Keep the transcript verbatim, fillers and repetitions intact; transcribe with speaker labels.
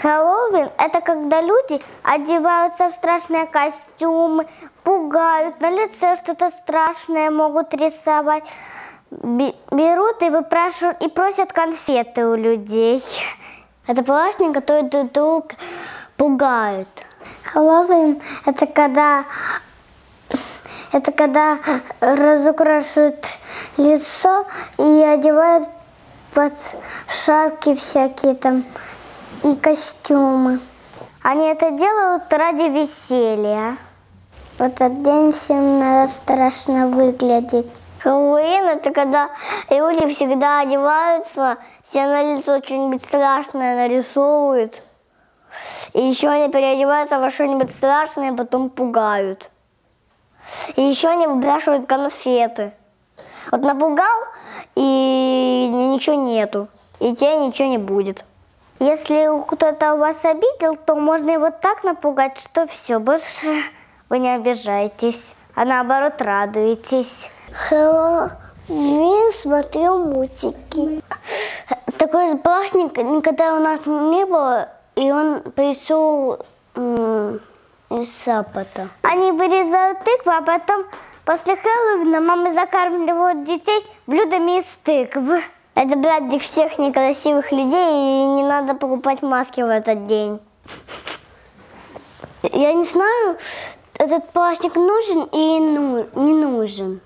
Speaker 1: Хэллоуин – это когда люди одеваются в страшные костюмы, пугают, на лице что-то страшное могут рисовать. Берут и выпрашивают, и просят конфеты у людей. Это праздник, который друг друга пугают. Хэллоуин – это когда, это когда разукрашивают лицо и одевают под шапки всякие там и костюмы. Они это делают ради веселья. В этот день всем надо страшно выглядеть. Хэллоуин – это когда люди всегда одеваются, себе на лицо что-нибудь страшное нарисовывают. И еще они переодеваются во что-нибудь страшное, потом пугают. И еще они выбрасывают конфеты. Вот напугал, и ничего нету, и тебе ничего не будет. Если кто-то у вас обидел, то можно его так напугать, что все, больше вы не обижаетесь, а наоборот радуетесь. Хэллоуин смотрел мультики. Такой же праздник никогда у нас не было, и он пришел из Запада. Они вырезают тыкву, а потом после Хэллоуина мамы закармливают детей блюдами из тыквы. Это праздник всех некрасивых людей, и не надо покупать маски в этот день. Я не знаю, этот праздник нужен или не нужен.